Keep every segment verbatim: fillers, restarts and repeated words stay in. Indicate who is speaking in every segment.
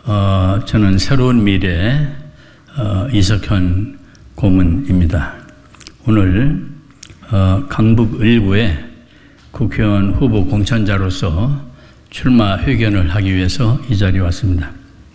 Speaker 1: 어, 저는 새로운 미래 어, 이석현 고문입니다. 오늘 어, 강북 을구에 국회의원 후보 공천자로서 출마 회견을 하기 위해서 이 자리에 왔습니다.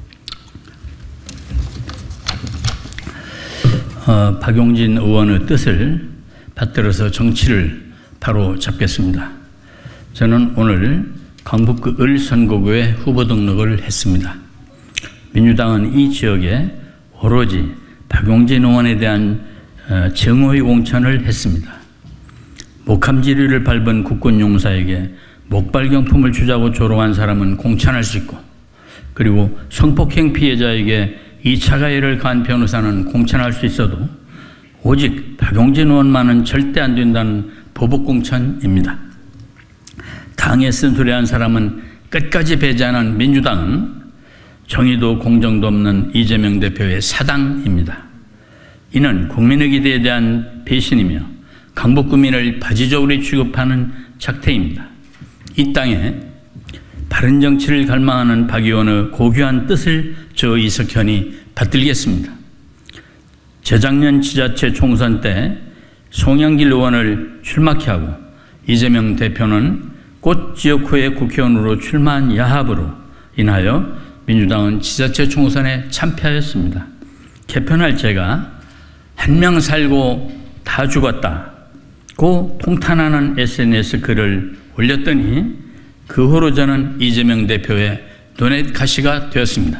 Speaker 1: 어, 박용진 의원의 뜻을 받들어서 정치를 바로 잡겠습니다. 저는 오늘 강북구 을 선거구에 후보 등록을 했습니다. 민주당은 이 지역에 오로지 박용진 의원에 대한 정오의 공천을 했습니다. 목함지리를 밟은 국군 용사에게 목발경품을 주자고 조롱한 사람은 공천할 수 있고, 그리고 성폭행 피해자에게 이 차 가해를 가한 변호사는 공천할 수 있어도 오직 박용진 의원만은 절대 안 된다는 보복공천입니다. 당에 쓴소리한 사람은 끝까지 배제하는 민주당은 정의도 공정도 없는 이재명 대표의 사당입니다. 이는 국민의 기대에 대한 배신이며 강북구민을 바지저울이 취급하는 작태입니다. 이 땅에 바른 정치를 갈망하는 박 의원의 고귀한 뜻을 저 이석현이 받들겠습니다. 재작년 지자체 총선 때 송영길 의원을 출마케 하고 이재명 대표는 꽃 지역구의 국회의원으로 출마한 야합으로 인하여 민주당은 지자체 총선에 참패하였습니다. 개편할 제가 한 명 살고 다 죽었다고 통탄하는 에스엔에스 글을 올렸더니 그 후로 저는 이재명 대표의 눈엣 가시가 되었습니다.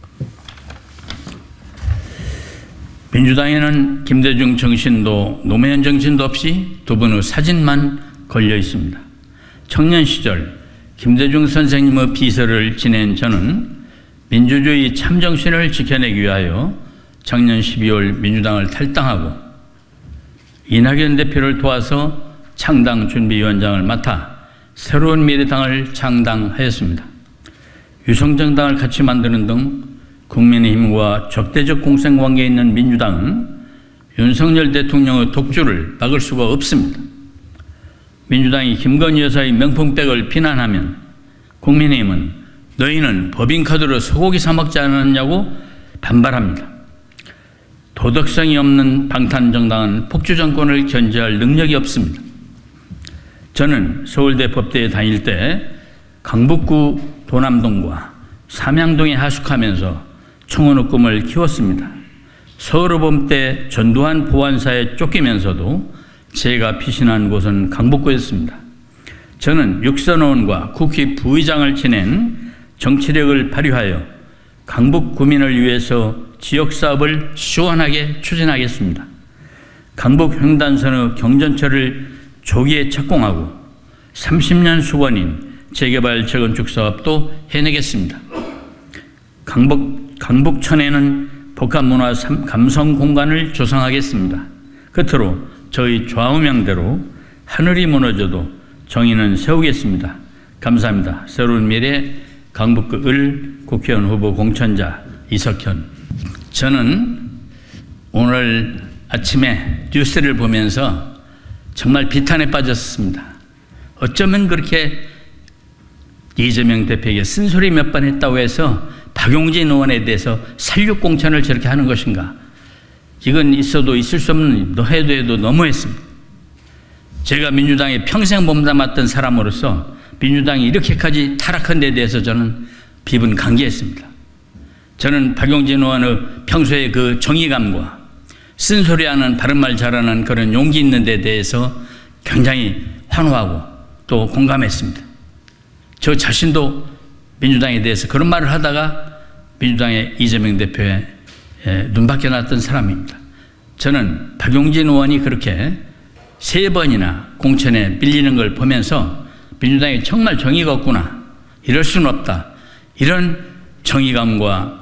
Speaker 1: 민주당에는 김대중 정신도 노무현 정신도 없이 두 분의 사진만 걸려 있습니다. 청년 시절 김대중 선생님의 비서를 지낸 저는 민주주의 참정신을 지켜내기 위하여 작년 십이월 민주당을 탈당하고 이낙연 대표를 도와서 창당준비위원장을 맡아 새로운 미래당을 창당하였습니다. 유성정당을 같이 만드는 등 국민의힘과 적대적 공생관계에 있는 민주당은 윤석열 대통령의 독주를 막을 수가 없습니다. 민주당이 김건희 여사의 명품백을 비난하면 국민의힘은 너희는 법인카드로 소고기 사 먹지 않았냐고 반발합니다. 도덕성이 없는 방탄정당은 폭주정권을 견제할 능력이 없습니다. 저는 서울대 법대에 다닐 때 강북구 도남동과 삼양동에 하숙하면서 청원의 꿈을 키웠습니다. 서울의범 때 전두환 보안사에 쫓기면서도 제가 피신한 곳은 강북구였습니다. 저는 육선의원과 국회 부의장을 지낸 정치력을 발휘하여 강북 구민을 위해서 지역사업을 시원하게 추진하겠습니다. 강북 횡단선의 경전철을 조기에 착공하고 삼십 년 수건인 재개발 재건축 사업도 해내겠습니다. 강북, 강북천에는 복합문화 감성 공간을 조성하겠습니다. 끝으로 저희 좌우명대로 하늘이 무너져도 정의는 세우겠습니다. 감사합니다. 새로운 미래 강북구 을 국회의원 후보 공천자 이석현. 저는 오늘 아침에 뉴스를 보면서 정말 비탄에 빠졌습니다. 어쩌면 그렇게 이재명 대표에게 쓴소리 몇 번 했다고 해서 박용진 의원에 대해서 살육공천을 저렇게 하는 것인가. 이건 있어도 있을 수 없는, 해도 해도 너무했습니다. 제가 민주당에 평생 몸담았던 사람으로서 민주당이 이렇게까지 타락한 데 대해서 저는 비분 간계했습니다. 저는 박용진 의원의 평소에 그 정의감과 쓴소리하는 바른말 잘하는 그런 용기 있는 데 대해서 굉장히 환호하고 또 공감했습니다. 저 자신도 민주당에 대해서 그런 말을 하다가 민주당의 이재명 대표에 눈밖에 났던 사람입니다. 저는 박용진 의원이 그렇게 세 번이나 공천에 밀리는 걸 보면서 민주당이 정말 정의가 없구나, 이럴 수는 없다, 이런 정의감과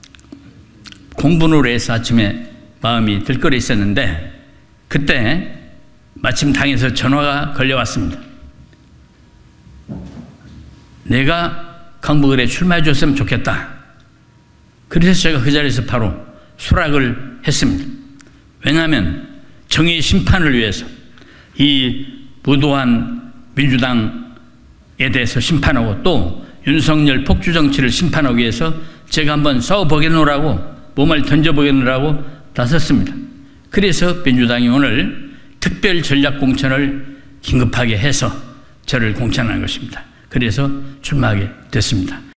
Speaker 1: 공분으로 해서 아침에 마음이 들끓어 있었는데 그때 마침 당에서 전화가 걸려왔습니다. 내가 강북을에 출마해 줬으면 좋겠다. 그래서 제가 그 자리에서 바로 수락을 했습니다. 왜냐하면 정의의 심판을 위해서, 이 무도한 민주당에 대해서 심판하고 또 윤석열 폭주 정치를 심판하기 위해서 제가 한번 싸워보겠노라고 몸을 던져보겠노라고 나섰습니다. 그래서 민주당이 오늘 특별 전략 공천을 긴급하게 해서 저를 공천한 것입니다. 그래서 출마하게 됐습니다.